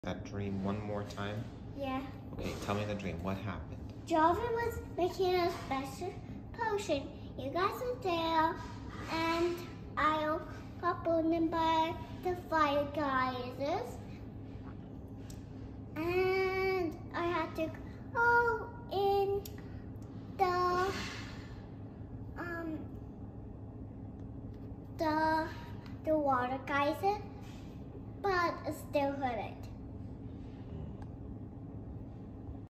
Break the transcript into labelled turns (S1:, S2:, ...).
S1: That dream one more time?
S2: Yeah.
S1: Okay, tell me the dream. What happened?
S2: Jarvis was making a special potion. You guys are there, and I'll pop in by the fire geysers. And I had to go in the water geyser, but I still hurt it.